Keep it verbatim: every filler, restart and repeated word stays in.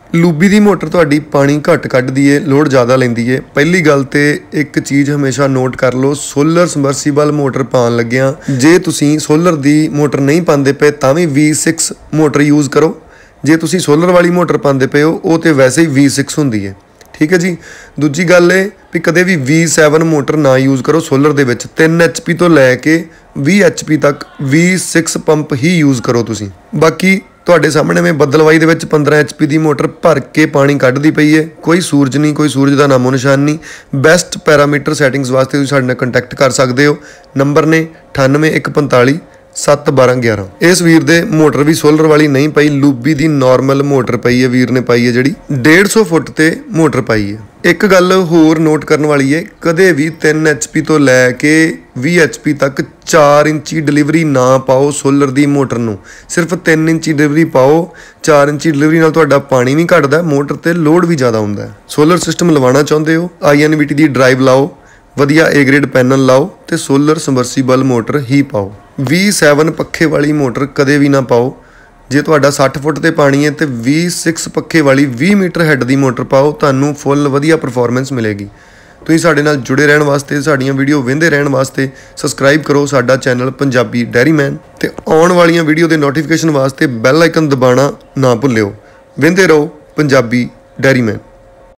Luby दी motor तुहाडी पानी घट कड्ढदी है, लोड ज़्यादा लैंदी है। पहली गल तो एक चीज़ हमेशा नोट कर लो, सोलर सबमर्सीबल मोटर पाउण लग्गिआं जे तुसीं सोलर दी मोटर नहीं पाਉਂਦੇ पे तां भी वी सिक्स मोटर यूज़ करो। जे तुसीं सोलर वाली मोटर पाਉਂਦੇ पे हो वो तो वैसे ही वी सिक्स हुंदी है, ठीक है जी। दूजी गल है भी कदे भी वी सैवन मोटर ना यूज़ करो सोलर दे विच। तीन एच पी तो लैके वी एच पी तक वी सिक्स पंप ही यूज़ करो तुसीं। बाकी तुहाडे सामने मैं बदलवाई दे विच पंद्रह एच पी की मोटर भर के पानी कड्ढदी पई है, कोई सूरज नहीं, कोई सूरज का नामो निशान नहीं। बेस्ट पैरामीटर सैटिंग्स वास्ते तुसीं साडे नाल कंटैक्ट कर सकते हो। नंबर ने अठानवे एक पंताली सत्त बारह ग्यारह। इस वीर दे मोटर भी सोलर वाली नहीं पई, लूबी दी नॉर्मल मोटर पई है, वीर ने पाई है जिहड़ी डेढ़ सौ फुट ते मोटर पाई है। एक गल होर नोट करने वाली है, कदे भी तीन एच पी तो लैके वी एच पी तक चार इंची डिलीवरी ना पाओ सोलर दी मोटर नूं। सिर्फ तीन इंची डिलीवरी पाओ। चार इंची डिलीवरी नाल तुहाडा पानी भी घटदा, मोटर ते लोड भी ज़्यादा हुंदा है। सोलर सिस्टम लवाना चाहुंदे हो, आई एन वी टी दी ड्राइव लाओ, वधिया ए ग्रेड पैनल लाओ ते सोलर सबमर्सीबल मोटर ही पाओ। वी सैवन पखे वाली मोटर कदे भी ना पाओ। जे तुहाडा साठ फुट ते पानी है तो वी सिक्स पखे वाली बीस मीटर हैड की मोटर पाओ, तुहानूं फुल वधिया परफॉर्मेंस मिलेगी। तुसीं साडे नाल जुड़े रहण वास्ते, साडीआं वीडियो वेंदे रहण वास्ते सबसक्राइब करो साडा चैनल पंजाबी डेयरी मैन ते आउण वालीआं वीडियो दे नोटिफिकेशन वास्ते बैल आइकन दबाना ना भुल्लिओ। वेंदे रहो पंजाबी डेयरी मैन।